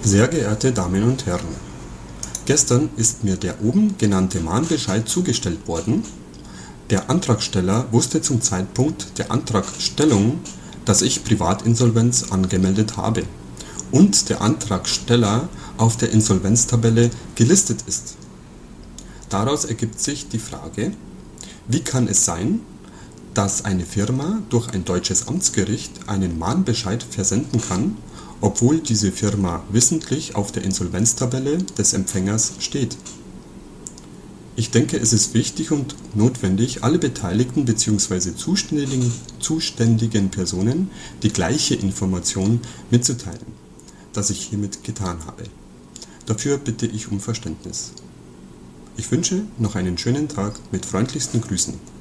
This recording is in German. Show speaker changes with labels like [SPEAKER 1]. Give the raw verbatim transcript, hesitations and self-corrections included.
[SPEAKER 1] Sehr geehrte Damen und Herren, gestern ist mir der oben genannte Mahnbescheid zugestellt worden. Der Antragsteller wusste zum Zeitpunkt der Antragstellung, dass ich Privatinsolvenz angemeldet habe und der Antragsteller auf der Insolvenztabelle gelistet ist. Daraus ergibt sich die Frage: Wie kann es sein, dass eine Firma durch ein deutsches Amtsgericht einen Mahnbescheid versenden kann, obwohl diese Firma wissentlich auf der Insolvenztabelle des Empfängers steht? Ich denke, es ist wichtig und notwendig, alle beteiligten bzw. zuständigen, zuständigen Personen die gleiche Information mitzuteilen, das ich hiermit getan habe. Dafür bitte ich um Verständnis. Ich wünsche noch einen schönen Tag mit freundlichsten Grüßen.